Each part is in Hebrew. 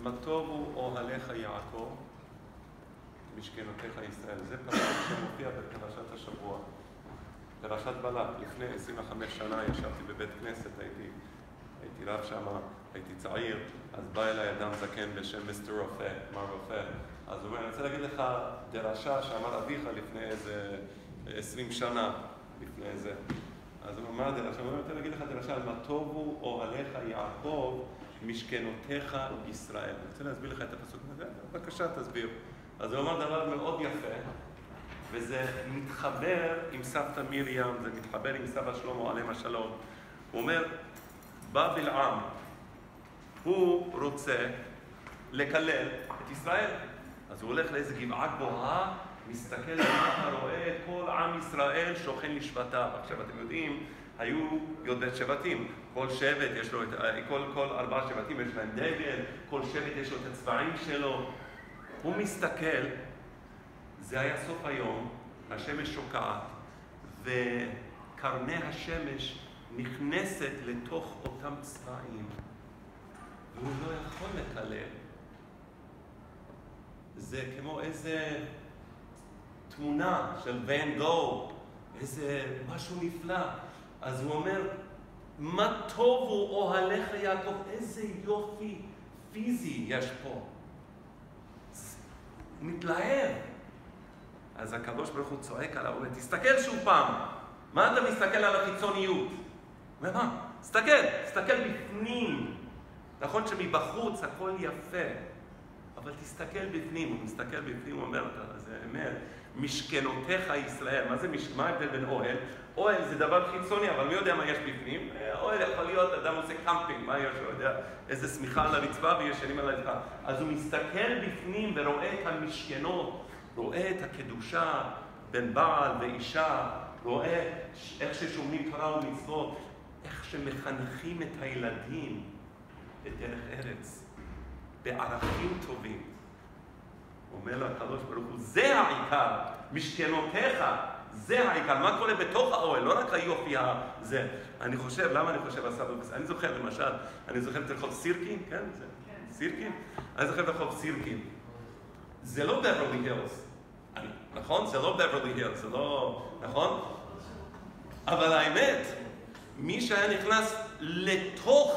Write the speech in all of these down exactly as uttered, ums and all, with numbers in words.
מה טובו אוהליך יעקב, משכנותיך ישראל. זה פסוק שמופיע בפרשת השבוע. פרשת בלק, לפני עשרים וחמש שנה ישבתי בבית כנסת, הייתי, הייתי רב שם, הייתי צעיר, אז בא אליי אדם זקן בשם מיסטר רופא, מר רופא. אז הוא אומר, אני רוצה להגיד לך דרשה שאמר אביך לפני איזה עשרים שנה, לפני איזה. אז הוא אומר, מה הדרשה? הוא אומר, אני רוצה להגיד לך דרשה על מה טובו אוהליך יעקב, משכנותיך ישראל. אני רוצה להסביר לך את הפסוק הזה, בבקשה תסביר. אז הוא אומר דבר מאוד יפה, וזה מתחבר עם סבתא מרים, זה מתחבר עם סבא שלמה עליהם השלום. הוא אומר, בא בלעם, הוא רוצה לקלל את ישראל. אז הוא הולך לאיזו גבעה גבוהה, מסתכל למטה, רואה את כל עם ישראל שוכן לשבטיו. עכשיו אתם יודעים, היו יודעת שבטים, כל שבט יש לו את, כל, כל ארבעה שבטים יש להם דגל, כל שבט יש לו את הצבעים שלו. הוא מסתכל, זה היה סוף היום, השמש שוקעת, וקרני השמש נכנסת לתוך אותם צבעים, והוא לא יכול לקלל. זה כמו איזה תמונה של ואן גו, איזה משהו נפלא. אז הוא אומר, מה טובו אוהליך יעקב, איזה יופי פיזי יש פה. הוא מתלהב. אז הקדוש ברוך הוא צועק עליו, הוא אומר, תסתכל שוב פעם. מה אתה מסתכל על החיצוניות? הוא אומר, מה? תסתכל, תסתכל בפנים. נכון שמבחוץ הכל יפה, אבל תסתכל בפנים. הוא מסתכל בפנים, הוא אומר, זה אמת, משכנותיך ישראל. מה זה, מה ההבדל בין אוהל? אוהל זה דבר חיצוני, אבל מי יודע מה יש בפנים? אוהל יכול להיות, אדם עושה קמפינג, מה יש? הוא יודע, איזה סמיכה על הרצפה וישנים על הרצפה. אז הוא מסתכל בפנים ורואה את המשכנות, רואה את הקדושה בין בעל ואישה, רואה איך ששומעים תורה ומצוות, איך שמחנכים את הילדים בדרך ארץ, בערכים טובים. אומר לו הקדוש ברוך הוא, זה העיקר, משכנותיך, זה העיקר. מה קורה בתוך האוהל? לא רק היופי הזה. אני חושב, למה אני חושב על סבא? אני זוכר למשל, אני זוכר את רחוב סירקין, כן? זה סירקין? אני זוכר את רחוב סירקין. זה לא בברלי הילס, נכון? זה לא בברלי הילס, זה לא, נכון? אבל האמת, מי שהיה נכנס לתוך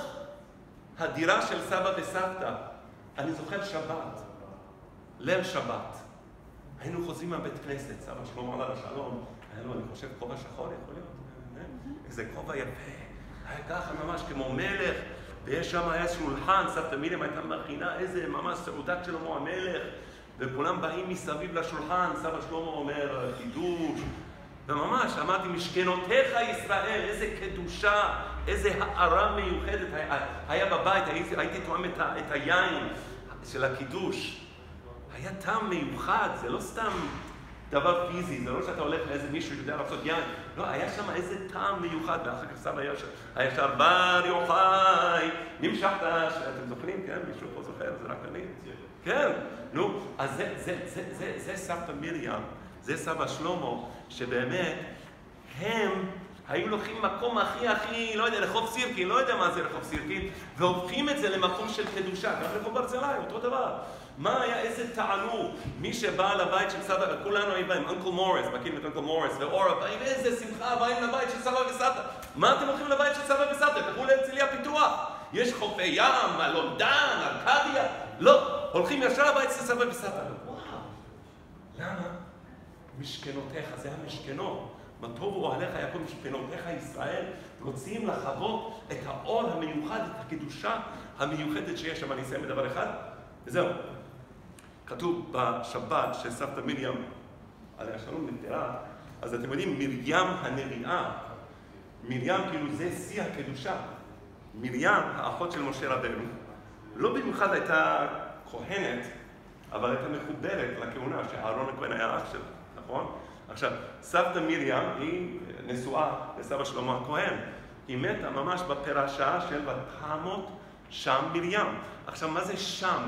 הדירה של סבא וסבתא, אני זוכר שבת, ליל שבת, היינו חוזרים מהבית כנסת, סבא שלמה עליו השלום, היה לו, אני חושב, כובע שחור יכול להיות, איזה כובע יפה, היה ככה ממש כמו מלך, ויש שם היה שולחן, סבתא מרים הייתה מכינה איזה ממש סעודת שלמה המלך, וכולם באים מסביב לשולחן, סבא שלמה אומר חידוש, וממש אמרתי, משכנותיך ישראל, איזה קדושה, איזה הארה מיוחדת, היה, היה בבית, הייתי, הייתי תואם את, ה, את היין של הקידוש, היה טעם מיוחד, זה לא סתם דבר פיזי, זה לא שאתה הולך לאיזה מישהו יודע לעשות יין, לא, היה שם איזה טעם מיוחד, ואחר כך סבא היה שם, היה שם בר יוחאי, נמשכת, אתם זוכרים, כן? מישהו פה זוכר, זה רק אני. כן, נו, אז זה, זה, זה, זה, זה סבתא מרים, זה סבא שלמה, שבאמת הם היו לוקחים מקום הכי הכי, לא יודע, רחוב סירקין, לא יודע מה זה רחוב סירקין, והופכים את זה למקום של קדושה, גם רחוב ברזילי, אותו דבר. מה היה, איזה תענוג, מי שבא לבית של סבא, כולנו היו באים, אנקל מוריס, מכירים את אנקל מוריס, ואורה, באים איזה שמחה, באים לבית של סבא וסבתא. מה אתם הולכים לבית של סבא וסבתא? תלכו להרצליה הפיתוח. יש חופי ים, אלון דן, ארקדיה. לא, הולכים ישר לבית של סבא וסבתא. וואו, למה? משכנותיך, זה המשכנות. מה טובו אוהליך יעקב, משכנותיך ישראל, רוצים לחוות את האור המיוחד, את הקדושה המיוחדת שיש שם. אני אסיים בדבר אחד, וזהו. כתוב בשבת שסבתא מרים, עליה השלום נפטרה, אז אתם יודעים, מרים הנביאה, מרים כאילו זה שיא הקדושה. מרים, האחות של משה רבנו, לא במיוחד הייתה כהנת, אבל הייתה מחוברת לכהונה שאהרון הכהן היה אח שלה, נכון? עכשיו, סבתא מרים היא נשואה לסבא שלמה הכהן. היא מתה ממש בפרשה של ותמות שם מרים. עכשיו, מה זה שם?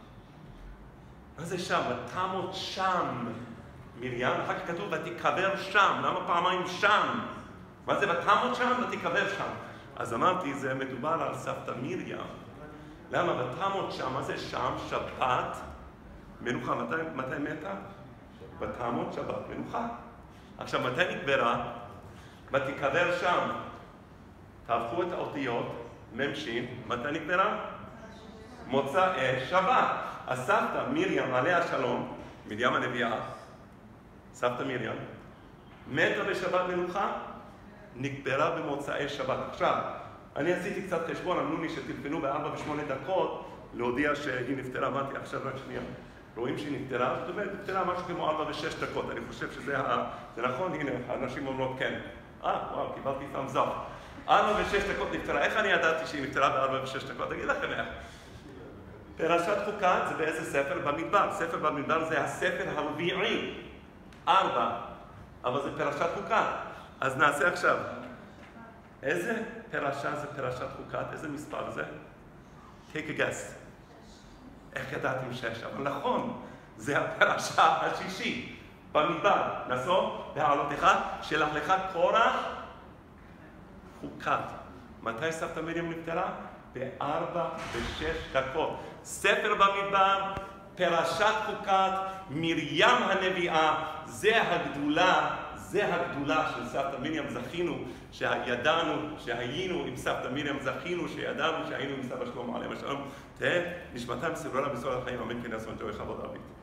מה זה שם? ותמות שם מרים. אחר כך כתוב ותיקבר שם. למה פעמיים שם? מה זה ותמות שם? ותיקבר שם. אז אמרתי, זה מדובר על סבתא מרים. למה? ותמות שם, מה זה שם? שבת, מנוחה. מתי, מתי מתה? ותמות שבת, מנוחה. עכשיו, מתי נקברה? ותיקבר שם. תהפכו את האותיות, ממשין, מתי נקברה? מוצאי שבת. הסבתא מרים, עליה השלום, מרים הנביאה, סבתא מרים, מתה בשבת מנוחה, נקברה במוצאי שבת. עכשיו, אני עשיתי קצת חשבון, אמרו לי שתלפנו בארבע ושמונה דקות להודיע שהיא נפטרה, אמרתי עכשיו רק שנייה. רואים שהיא נפטרה, זאת אומרת, נפטרה משהו כמו ארבע ושש דקות, אני חושב שזה ה... זה נכון, הנה, האנשים אומרות כן. אה, וואו, קיבלתי פעם זו. ארבע ושש דקות נפטרה, איך אני ידעתי שהיא נפטרה בארבע ושש דקות? אגיד לכם איך. פרשת חוקת זה באיזה ספר? במדבר. ספר במדבר זה הספר הרביעי. ארבע. אבל זה פרשת חוקת. אז נעשה עכשיו. איזה פרשה זה פרשת חוקת? איזה מספר זה? take a guess. איך ידעתם שש? אבל נכון, זה הפרשה השישי. במדבר. נסו, בהעלותיך, שלח לך קורח חוקת. מתי סבתא מרים נפטרה? בארבע ושש דקות. ספר במדבר, פרשת חוקת, מרים הנביאה, זה הגדולה, זה הגדולה של סבתא מרים. זכינו שידענו, שהיינו עם סבתא מרים, זכינו שידענו שהיינו עם סבא שלמה עליהם השלום. תהיה נשמתם סברה בסוד החיים, אמן כן יעשו את זה בכבוד רבי.